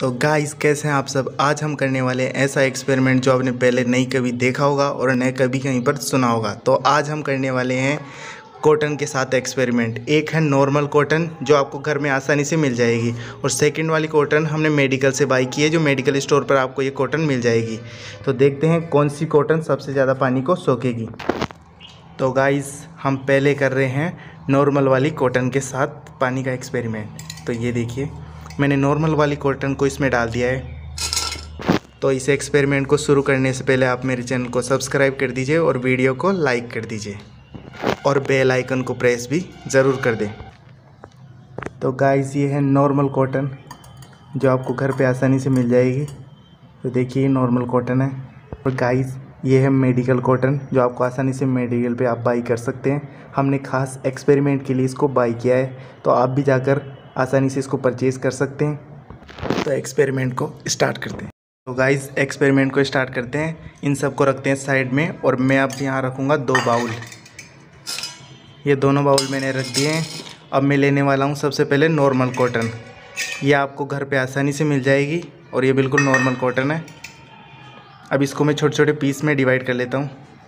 तो गाइस कैसे हैं आप सब। आज हम करने वाले हैं ऐसा एक्सपेरिमेंट जो आपने पहले नहीं कभी देखा होगा और न कभी कहीं पर सुना होगा। तो आज हम करने वाले हैं कॉटन के साथ एक्सपेरिमेंट। एक है नॉर्मल कॉटन जो आपको घर में आसानी से मिल जाएगी, और सेकंड वाली कॉटन हमने मेडिकल से बाई की है, जो मेडिकल स्टोर पर आपको ये कॉटन मिल जाएगी। तो देखते हैं कौन सी कॉटन सबसे ज़्यादा पानी को सोखेगी। तो गाइस हम पहले कर रहे हैं नॉर्मल वाली कॉटन के साथ पानी का एक्सपेरिमेंट। तो ये देखिए मैंने नॉर्मल वाली कॉटन को इसमें डाल दिया है। तो इस एक्सपेरिमेंट को शुरू करने से पहले आप मेरे चैनल को सब्सक्राइब कर दीजिए और वीडियो को लाइक कर दीजिए और बेल आइकन को प्रेस भी ज़रूर कर दें। तो गाइस ये है नॉर्मल कॉटन जो आपको घर पे आसानी से मिल जाएगी। तो देखिए नॉर्मल कॉटन है। और गाइस ये है मेडिकल कॉटन जो आपको आसानी से मेडिकल पे आप बाई कर सकते हैं। हमने खास एक्सपेरिमेंट के लिए इसको बाई किया है, तो आप भी जाकर आसानी से इसको परचेज़ कर सकते हैं। तो एक्सपेरिमेंट को स्टार्ट करते हैं। तो गाइस एक्सपेरिमेंट को स्टार्ट करते हैं। इन सब को रखते हैं साइड में, और मैं अब यहाँ रखूँगा 2 बाउल। ये दोनों बाउल मैंने रख दिए हैं। अब मैं लेने वाला हूँ सबसे पहले नॉर्मल कॉटन। ये आपको घर पे आसानी से मिल जाएगी और ये बिल्कुल नॉर्मल कॉटन है। अब इसको मैं छोटे छोटे पीस में डिवाइड कर लेता हूँ।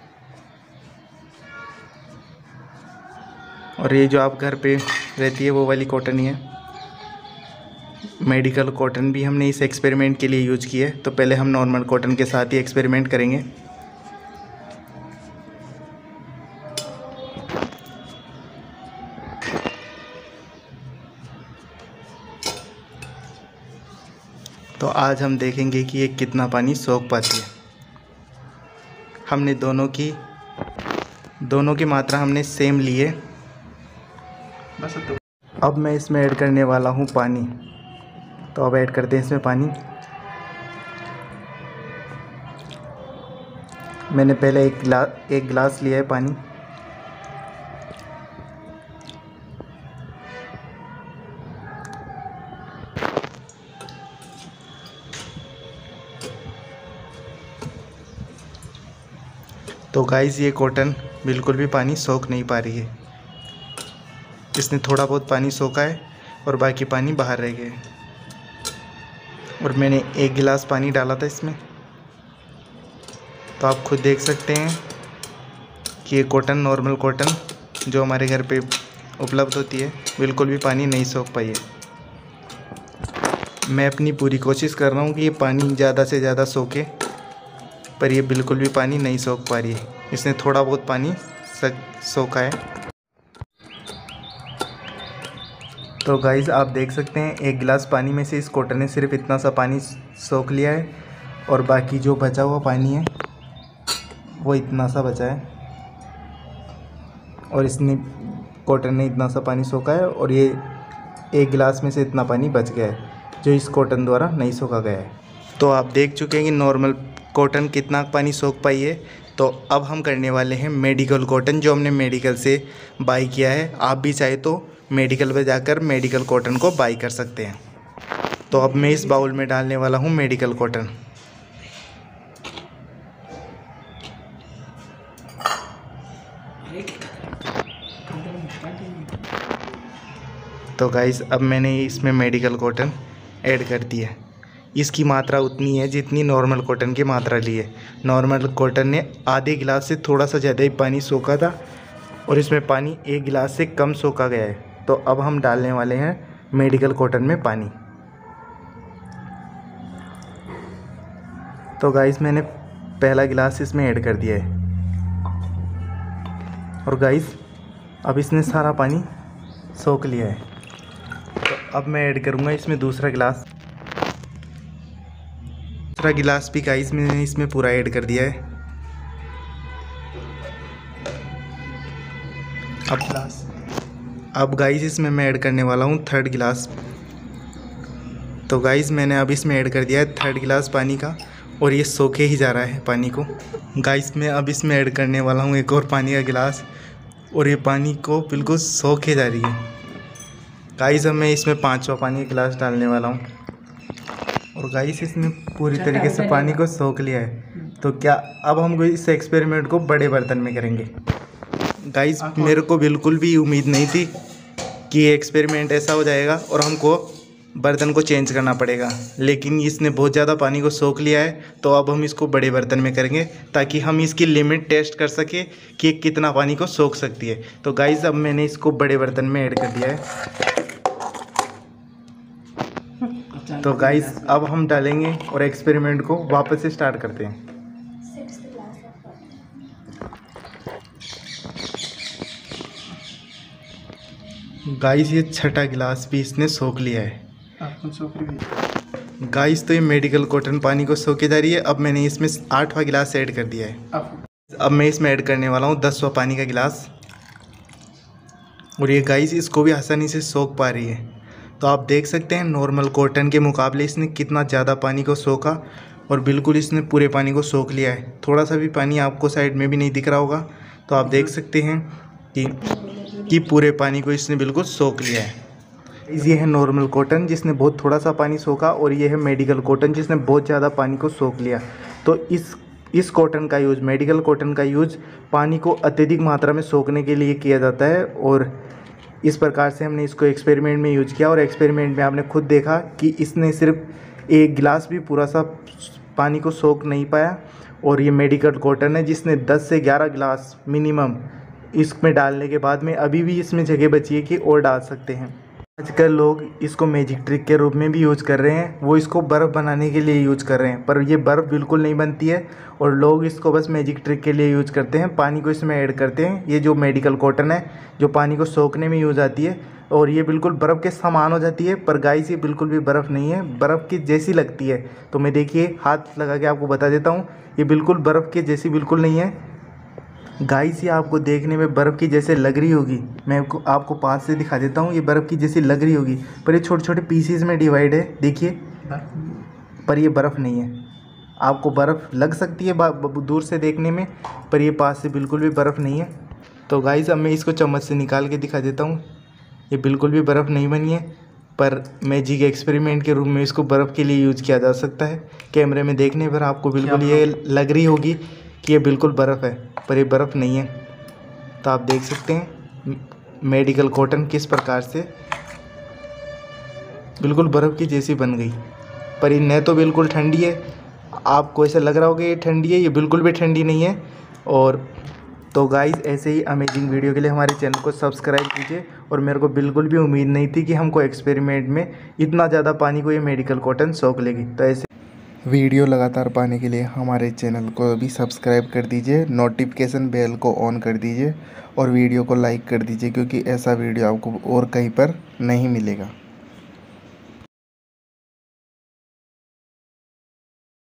और ये जो आप घर पे रहती है वो वाली कॉटन ही है। मेडिकल कॉटन भी हमने इस एक्सपेरिमेंट के लिए यूज की है। तो पहले हम नॉर्मल कॉटन के साथ ही एक्सपेरिमेंट करेंगे। तो आज हम देखेंगे कि ये कितना पानी सोख पाती है। हमने दोनों की मात्रा हमने सेम ली है। अब मैं इसमें ऐड करने वाला हूँ पानी। तो अब ऐड करते हैं इसमें पानी। मैंने पहले एक गिलास लिया है पानी। तो गाइस ये कॉटन बिल्कुल भी पानी सोख नहीं पा रही है। इसने थोड़ा बहुत पानी सोखा है और बाकी पानी बाहर रह गया है। और मैंने 1 गिलास पानी डाला था इसमें। तो आप खुद देख सकते हैं कि ये कॉटन नॉर्मल कॉटन जो हमारे घर पे उपलब्ध होती है बिल्कुल भी पानी नहीं सोख पाई है। मैं अपनी पूरी कोशिश कर रहा हूँ कि ये पानी ज़्यादा से ज़्यादा सोखे, पर ये बिल्कुल भी पानी नहीं सोख पा रही है। इसने थोड़ा बहुत पानी सोखा है। तो गाइज़ आप देख सकते हैं 1 गिलास पानी में से इस कॉटन ने सिर्फ इतना सा पानी सोख लिया है, और बाकी जो बचा हुआ पानी है वो इतना सा बचा है। और इसने कॉटन ने इतना सा पानी सोखा है, और ये 1 गिलास में से इतना पानी बच गया है जो इस कॉटन द्वारा नहीं सोखा गया है। तो आप देख चुके हैं कि नॉर्मल कॉटन कितना पानी सोख पाई है। तो अब हम करने वाले हैं मेडिकल कॉटन जो हमने मेडिकल से बाई किया है। आप भी चाहे तो मेडिकल पे जाकर मेडिकल कॉटन को बाई कर सकते हैं। तो अब मैं इस बाउल में डालने वाला हूँ मेडिकल कॉटन। तो गाइस अब मैंने इसमें मेडिकल कॉटन ऐड कर दी है। इसकी मात्रा उतनी है जितनी नॉर्मल कॉटन की मात्रा ली है। नॉर्मल कॉटन ने आधे गिलास से थोड़ा सा ज़्यादा ही पानी सोखा था, और इसमें पानी 1 गिलास से कम सोखा गया है। तो अब हम डालने वाले हैं मेडिकल कॉटन में पानी। तो गाइस मैंने पहला गिलास इसमें ऐड कर दिया है। और गाइस अब इसने सारा पानी सोख लिया है। तो अब मैं ऐड करूँगा इसमें दूसरा गिलास। दूसरा गिलास भी गाइस मैंने इसमें पूरा ऐड कर दिया है। अब गाइस इसमें मैं ऐड करने वाला हूँ 3rd गिलास। तो गाइस मैंने अब इसमें ऐड कर दिया है 3rd गिलास पानी का, और ये सोखे ही जा रहा है पानी को। गाइस मैं अब इसमें ऐड करने वाला हूँ एक और पानी का गिलास, और ये पानी को बिल्कुल सोखे जा रही है। गाइस अब मैं इसमें 5वां पानी का गिलास डालने वाला हूँ। और गाइस इसने पूरी तरीके से पानी को सोख लिया है। तो क्या अब हम इस एक्सपेरिमेंट को बड़े बर्तन में करेंगे। गाइस मेरे को बिल्कुल भी उम्मीद नहीं थी कि ये एक्सपेरिमेंट ऐसा हो जाएगा और हमको बर्तन को चेंज करना पड़ेगा, लेकिन इसने बहुत ज़्यादा पानी को सोख लिया है। तो अब हम इसको बड़े बर्तन में करेंगे ताकि हम इसकी लिमिट टेस्ट कर सके कि कितना पानी को सोख सकती है। तो गाइस अब मैंने इसको बड़े बर्तन में ऐड कर दिया है। तो गाइस अब हम डालेंगे और एक्सपेरिमेंट को वापस से स्टार्ट करते हैं। गाइस ये छठा गिलास भी इसने सोख लिया है। गाइस तो ये मेडिकल कॉटन पानी को सोखे जा रही है। अब मैंने इसमें 8वां गिलास ऐड कर दिया है। अब मैं इसमें ऐड करने वाला हूँ 10वां पानी का गिलास। और ये गाइस इसको भी आसानी से सोख पा रही है। तो आप देख सकते हैं नॉर्मल कॉटन के मुकाबले इसने कितना ज़्यादा पानी को सोखा और बिल्कुल इसने पूरे पानी को सोख लिया है। थोड़ा सा भी पानी आपको साइड में भी नहीं दिख रहा होगा। तो आप देख सकते हैं कि पूरे पानी को इसने बिल्कुल सोख लिया है। ये है नॉर्मल कॉटन जिसने बहुत थोड़ा सा पानी सोखा, और ये है मेडिकल कॉटन जिसने बहुत ज़्यादा पानी को सोख लिया। तो इस कॉटन का यूज़, मेडिकल कॉटन का यूज़ पानी को अत्यधिक मात्रा में सोखने के लिए किया जाता है। और इस प्रकार से हमने इसको एक्सपेरिमेंट में यूज किया और एक्सपेरिमेंट में आपने खुद देखा कि इसने सिर्फ एक गिलास भी पूरा सा पानी को सोख नहीं पाया। और ये मेडिकल कॉटन है जिसने 10 से 11 गिलास मिनिमम इसमें डालने के बाद में अभी भी इसमें जगह बची है कि और डाल सकते हैं। आजकल लोग इसको मैजिक ट्रिक के रूप में भी यूज़ कर रहे हैं। वो इसको बर्फ़ बनाने के लिए यूज़ कर रहे हैं, पर ये बर्फ़ बिल्कुल नहीं बनती है और लोग इसको बस मैजिक ट्रिक के लिए यूज़ करते हैं। पानी को इसमें ऐड करते हैं। ये जो मेडिकल कॉटन है जो पानी को सोखने में यूज़ आती है और ये बिल्कुल बर्फ़ के समान हो जाती है। पर गाइस ये बिल्कुल भी बर्फ़ नहीं है, बर्फ़ की जैसी लगती है। तो मैं देखिए हाथ लगा के आपको बता देता हूँ, ये बिल्कुल बर्फ़ के जैसी बिल्कुल नहीं है। गाइस ये आपको देखने में बर्फ़ की जैसे लग रही होगी, मैं आपको पास से दिखा देता हूँ। ये बर्फ़ की जैसी लग रही होगी पर ये छोटे छोटे पीसीज में डिवाइड है, देखिए। पर ये बर्फ़ नहीं है। आपको बर्फ़ लग सकती है दूर से देखने में, पर ये पास से बिल्कुल भी बर्फ़ नहीं है। तो गाइस अब मैं इसको चम्मच से निकाल के दिखा देता हूँ। ये बिल्कुल भी बर्फ़ नहीं बनी है, पर मैजिक एक्सपेरिमेंट के रूप में इसको बर्फ़ के लिए यूज़ किया जा सकता है। कैमरे में देखने पर आपको बिल्कुल ये लग रही होगी कि ये बिल्कुल बर्फ़ है, पर ये बर्फ़ नहीं है। तो आप देख सकते हैं मेडिकल कॉटन किस प्रकार से बिल्कुल बर्फ़ की जैसी बन गई। पर ये न तो बिल्कुल ठंडी है, आपको ऐसा लग रहा होगा ये ठंडी है, ये बिल्कुल भी ठंडी नहीं है। और तो गाइस ऐसे ही अमेजिंग वीडियो के लिए हमारे चैनल को सब्सक्राइब कीजिए। और मेरे को बिल्कुल भी उम्मीद नहीं थी कि हमको एक्सपेरिमेंट में इतना ज़्यादा पानी को ये मेडिकल कॉटन सोख लेगी। तो ऐसे वीडियो लगातार पाने के लिए हमारे चैनल को भी सब्सक्राइब कर दीजिए, नोटिफिकेशन बेल को ऑन कर दीजिए और वीडियो को लाइक कर दीजिए, क्योंकि ऐसा वीडियो आपको और कहीं पर नहीं मिलेगा।